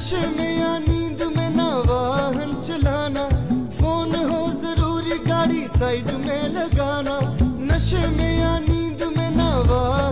नशे में या नींद में ना वाहन चलाना, फोन हो जरूरी गाड़ी साइड में लगाना। नशे में या नींद में ना वाहन